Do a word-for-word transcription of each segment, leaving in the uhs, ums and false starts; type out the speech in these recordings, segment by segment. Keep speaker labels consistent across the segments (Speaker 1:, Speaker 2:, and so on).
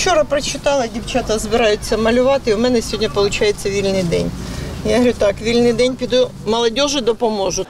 Speaker 1: Вчора прочитала, дівчата збираються малювати, і у мене сьогодні виходить вільний день. Я говорю, так, вільний день піду, молодіжі допоможу.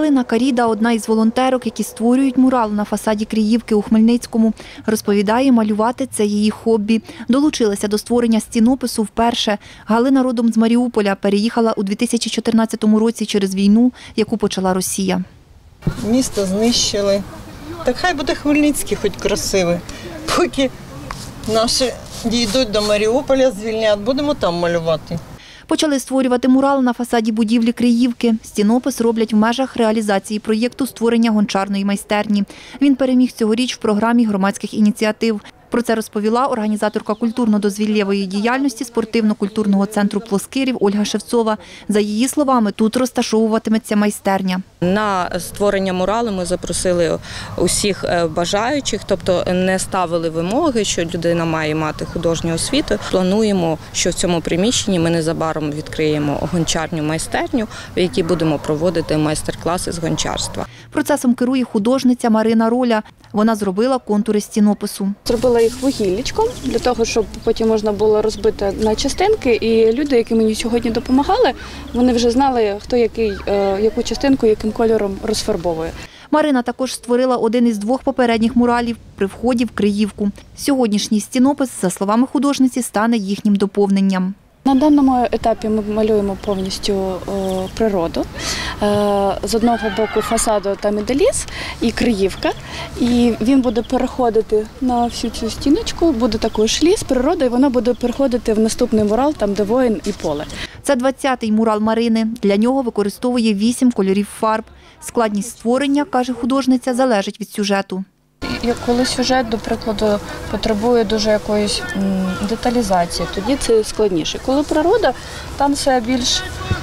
Speaker 1: Місто знищили. Так хай буде Хмельницький хоч красивий. Поки наші дійдуть до Маріуполя, звільнять, будемо там малювати.
Speaker 2: Почали створювати мурал на фасаді будівлі Криївки. Стінопис роблять в межах реалізації проєкту створення гончарної майстерні. Він переміг цьогоріч в програмі громадських ініціатив. Про це розповіла організаторка культурно-дозвіллєвої діяльності спортивно-культурного центру «Плоскирів» Ольга Шевцова. За її словами, тут розташовуватиметься майстерня.
Speaker 3: На створення муралу ми запросили усіх бажаючих, тобто не ставили вимоги, що людина має мати художню освіту. Плануємо, що в цьому приміщенні ми незабаром відкриємо гончарню майстерню, в якій будемо проводити майстер-класи з гончарства.
Speaker 2: Процесом керує художниця Марина Роля. Вона зробила контури стінопису.
Speaker 4: Зробила їх вугіллячком, для того, щоб потім можна було розбити на частинки. І люди, які мені сьогодні допомагали, вони вже знали, хто який, яку частинку, яким кольором розфарбовує.
Speaker 2: Марина також створила один із двох попередніх муралів при вході в Криївку. Сьогоднішній стінопис, за словами художниці, стане їхнім доповненням.
Speaker 4: На даному етапі ми малюємо повністю о, природу. Е, з одного боку фасаду там іде ліс і Криївка. І він буде переходити на всю цю стіночку, буде також ліс, природа, і вона буде переходити в наступний мурал, там де воїн і поле.
Speaker 2: Це двадцятий мурал Марини. Для нього використовує вісім кольорів фарб. Складність створення, каже художниця, залежить від сюжету.
Speaker 4: Коли сюжет, до прикладу, потребує дуже якоїсь деталізації, тоді це складніше. Коли природа, там все більш,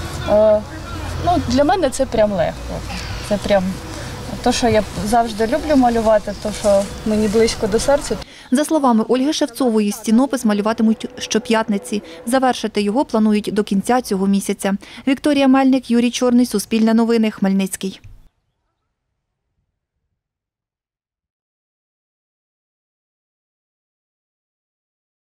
Speaker 4: ну, для мене це прям легко. Це прям те, що я завжди люблю малювати, те, що мені близько до серця.
Speaker 2: За словами Ольги Шевцової, стінопис малюватимуть щоп'ятниці. Завершити його планують до кінця цього місяця. Вікторія Мельник, Юрій Чорний, Суспільне новини, Хмельницький.